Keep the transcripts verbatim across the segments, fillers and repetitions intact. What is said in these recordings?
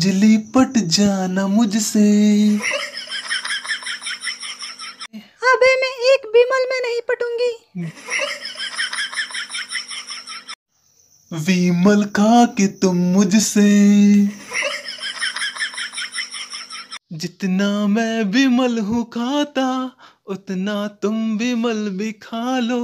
अंजलि पट जाना मुझसे। अबे मैं एक विमल में नहीं पटूंगी। विमल खा के तुम मुझसे, जितना मैं विमल हूँ खाता उतना तुम विमल भी खा लो।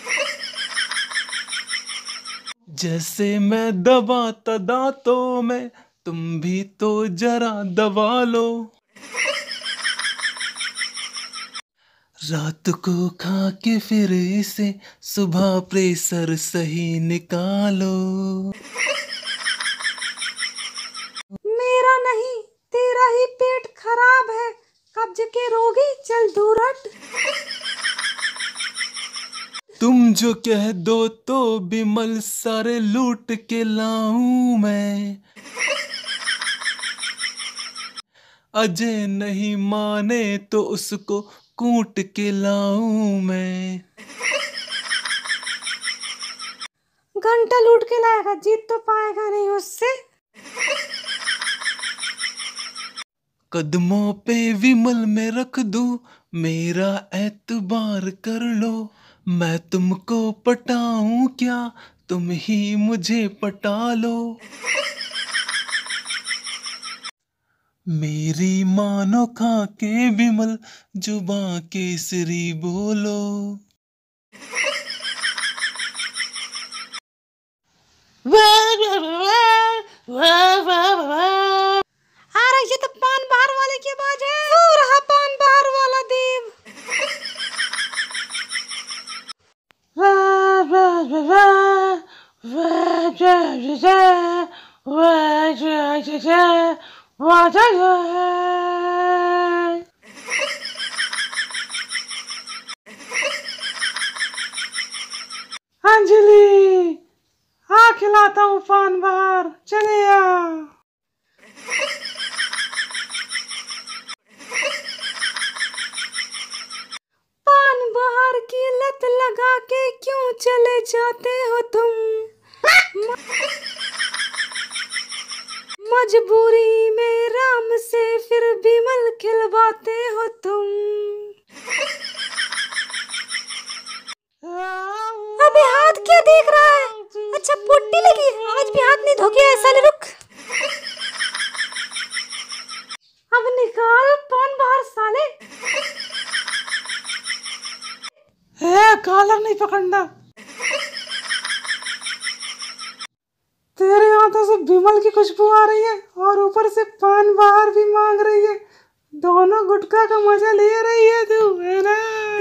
जैसे मैं दबाता दांतों में तुम भी तो जरा दबा लो। रात को खा के फिर इसे सुबह प्रेशर सही निकालो। मेरा नहीं तेरा ही पेट खराब है, कब्ज के रोगी चल दूर हट। तुम जो कह दो तो विमल सारे लूट के लाऊं मैं। अजय नहीं माने तो उसको कूट के लाऊं मैं। घंटा लूट के लाएगा, जीत तो पाएगा नहीं उससे। कदमों पे विमल में रख दूं, मेरा एतबार कर लो। मैं तुमको पटाऊं क्या, तुम ही मुझे पटा लो। मेरी मानो खा के विमल जुबां केसरी बोलो। अरे ये तो पान बाहर वाले की आवाज है। वो रहा पान बाहर वाला देव। अंजलि आ खिलाता हूँ पान बाहर, चले आ। पान बाहर की लत लगा के क्यों चले जाते हो तुम। मजबूरी में राम से फिर विमल खिलवाते हो तुम। अबे हाथ क्या देख रहा है? अच्छा पुट्टी लगी, आज भी हाथ नहीं धो के ऐसा ले। रुक अब निकाल पान बाहर साले। ए, कॉलर नहीं पकड़ना। तेरे हाथों से विमल की खुशबू आ रही है और ऊपर से पान बाहर भी मांग रही है। दोनों गुटखा का मजा ले रही है तू, है ना?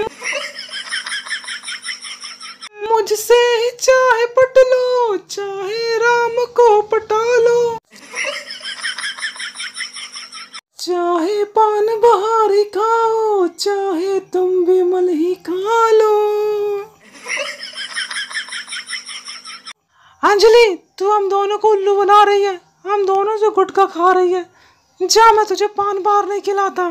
मुझसे ही चाहे पट लो, चाहे राम को पटा लो। चाहे पान बाहर ही खाओ, चाहे तुम विमल ही खा लो। अंजलि तू हम दोनों को उल्लू बना रही है, हम दोनों से गुटखा खा रही है। जा, मैं तुझे पान बाहर नहीं खिलाता।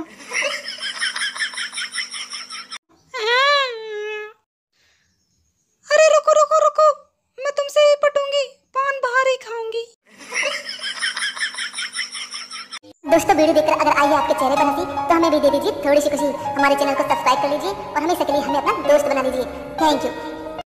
अरे रुको रुको रुको, मैं तुमसे ही पटूंगी, पान बाहर ही खाऊंगी। दोस्तों वीडियो देखकर अगर आई है आपके चेहरे पर हंसी तो हमें भी दे दीजिए थोड़ी सी खुशी। हमारे चैनल को सब्सक्राइब कर लीजिए और हमेशा के लिए हमें अपना दोस्त बना लीजिए। Thank you.